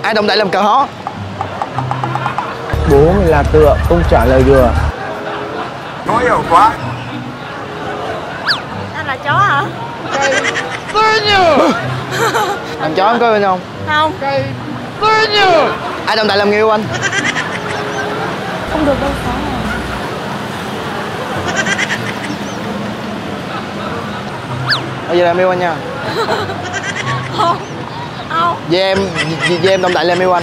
Ai động đậy làm cờ hó? Bố mình là tựa, không trả lời được. Khó hiểu quá. Anh là chó hả? Làm chó em có bên không? Không. Ai động đậy làm người yêu anh? Không được đâu khó. Bây giờ làm yêu anh nha. Không. Không. Về em động đậy làm yêu anh.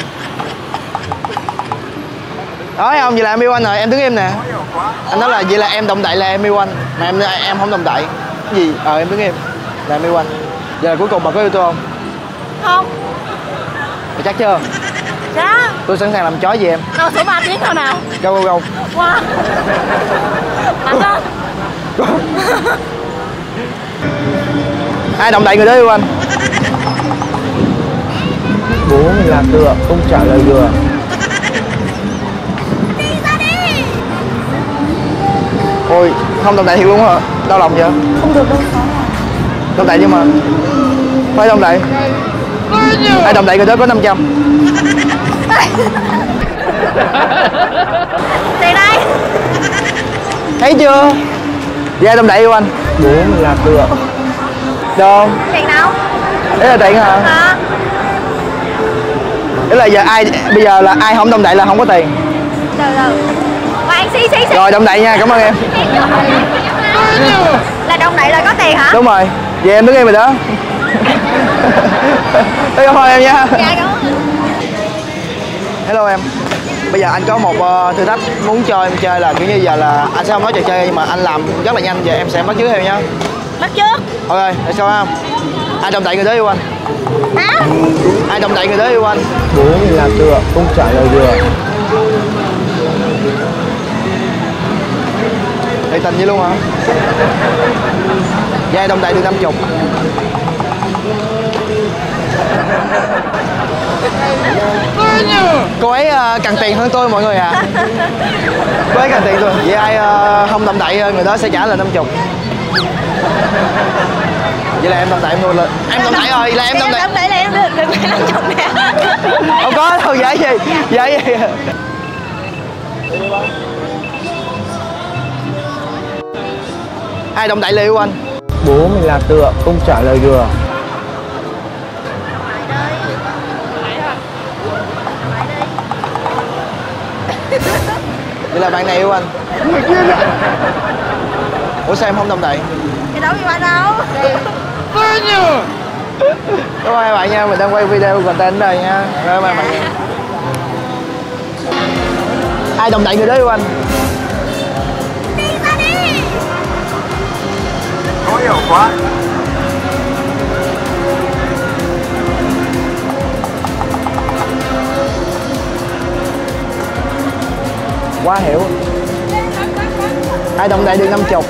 Nói không, vậy là em yêu anh rồi, em đứng im nè. Anh nói là vậy là em động đậy là em yêu anh. Mà em không động đậy. Cái gì? Em đứng im là em yêu anh. Giờ là cuối cùng bà có yêu tôi không? Không. Mày chắc chưa? Dạ. Tôi sẵn sàng làm chó gì em. Đâu số 3 tiếng thôi nào. Go. Wow. Mạnh đó. Ai động đậy người đó yêu anh? Bố mình là tựa, không trả lời được. Đi ra đi. Ôi, không động đậy thiệt luôn hả? Đau lòng chưa? Không được đâu khó. Động đậy nhưng mà phải động đậy. Ai động đậy người đó có 500. Tiền đây. Thấy chưa? Vậy ai động đậy yêu anh? Bố mình là tựa. Được không? Tiền đâu? Đấy là tiền hả? Hả? Đấy là bây giờ là ai không động đậy là không có tiền. Từ. Khoan xí. Rồi động đậy nha, cảm ơn em. Là động đậy là có tiền hả? Đúng rồi. Vậy em đứng im rồi đó. Cảm ơn em nha. Dạ cảm ơn. Hello em. Bây giờ anh có một thử thách muốn cho em chơi là kiểu như giờ là anh sẽ không nói trò chơi nhưng mà anh làm rất là nhanh, giờ em sẽ bắt chước theo nhá. Bắt trước. Ok, let's go em. Ai động đậy người đó yêu anh? Hả? Ai động đậy người đó yêu anh? Bố mình là tựa, không trả lời được. Thiệt tình vậy luôn hả? Vậy ai động đậy được 50. Cô ấy cần tiền hơn tôi mọi người à. Cô ấy cần tiền tôi. Vậy ai không động đậy người đó sẽ trả lời 50. Vậy là em động đậy em luôn lên. Em động đậy rồi, vậy là em động đậy. Động đậy là em được 50 nè. Không có đâu, vậy gì? Vậy gì? Ai động đậy là yêu anh? Bố mình là tựa, không trả lời được. Vậy là bạn này yêu anh. Ủa sao em không động đậy? Cái đâu như bạn đâu. Cảm ơn các bạn nha, mình đang quay video content ở đây nha. Cảm ơn bạn nha. Ai động đậy người đó yêu anh? Đi ra đi. Khó hiểu quá. Quá hiểu. Ai động đậy được 50.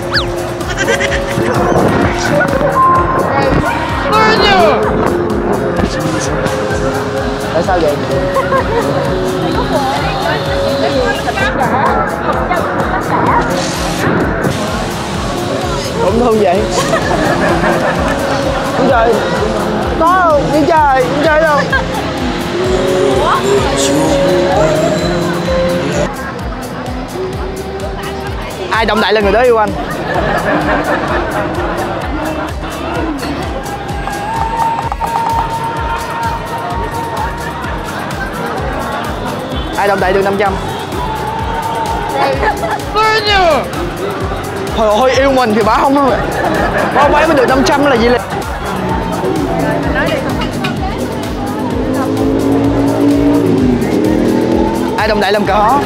Tại sao vậy? Cũng thương vậy. Đi chơi. Có không? Đi chơi đâu? Ai động đậy là người đó yêu anh? Ai động đậy được 500? Trời ơi, yêu mình thì bả không luôn. Bả mấy mới được 500 là gì liền. Ai động đậy làm cờ hó?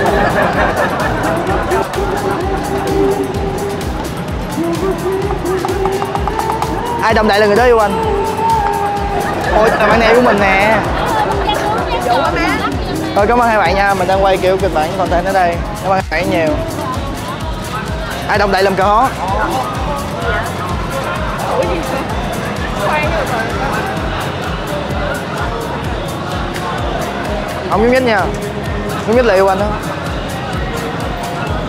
Ai động đậy là người đó yêu anh? Ôi, là bạn này yêu mình nè. Thôi cảm ơn hai bạn nha, mình đang quay kiểu kịch bản content ở đây. Cảm ơn hai bạn nhiều. Ai động đậy làm cờ hó? Không nhúc nhích nha. Nhúc nhích là yêu anh đó.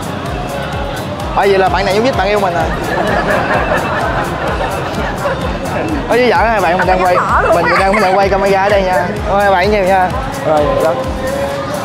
Bởi vậy là bạn này nhúc nhích bạn yêu mình rồi. Có chứ giỡn hai bạn mình đang quay, mình đang quay camera ở đây nha. Ôi, hai bạn nhiều nha. Rồi đó.